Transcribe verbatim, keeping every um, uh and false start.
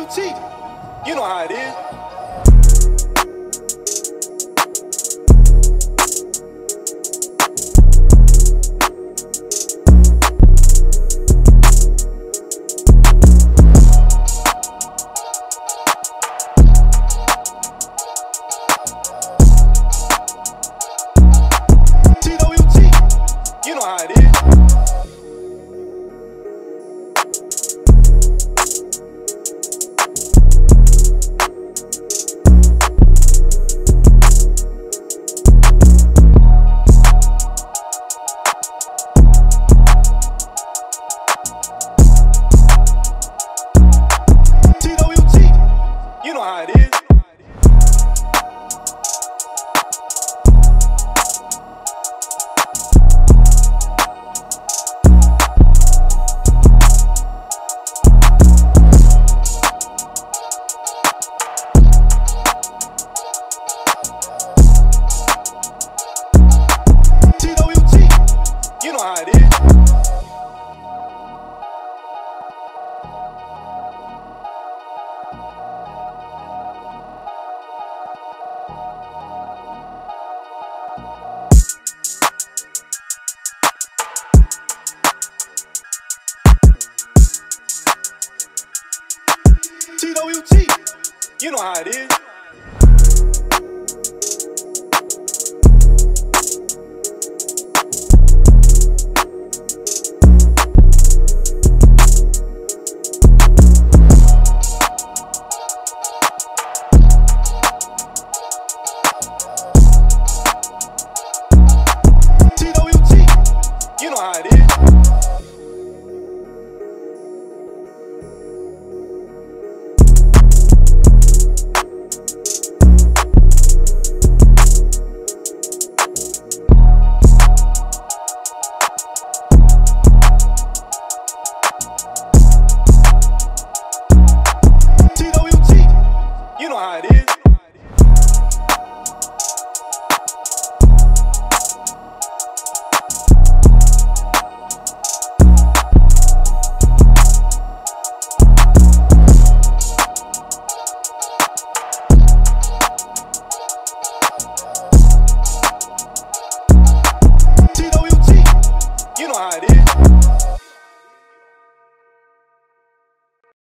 T, you know how it is. You know how it is. T W T, you know how it is. You know how it is. T W T, you know how it is. You know how it is. T W T, you know how it is.